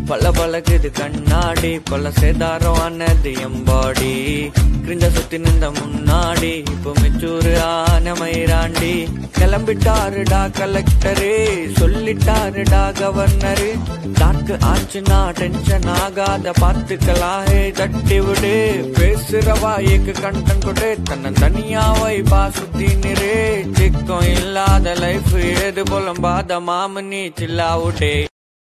பல பழகுது கண்ணாடி பல சேதாரம் ஆனது எம்பாடி கிரிஞ்ச சுத்தி நின்ற முன்னாடி இப்போ மெச்சூரு ஆன மயிராண்டி கிளம்பிட்டாருடா கலெக்டரு சொல்லிட்டாருடா கவர்னரு டாக்கு ஆச்சுன்னா டென்ஷன் ஆகாத பார்த்துக்கலாஹே தட்டி விடு பேசுற வாய்க்கு கண்டன் கொடு தன்னை தனியாவை பாசுத்தி நிறு சிக்கம் இல்லாத லைஃப் ஏது புலம்பாத மாமனி சில்லாவுடே